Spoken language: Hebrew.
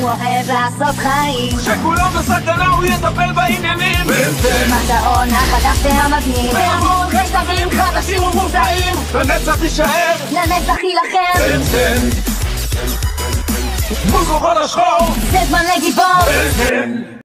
אוהב לעשות חיים, כשכולם בסכנה הוא יטפל בעניינים. במטעון החדש והמגניב, והמון חשבים חדשים ומובטעים, לנצח יישאר, לנצח יילחם. בן-בן מול כוחות השחור, זה זמן לגיבור. בן-בן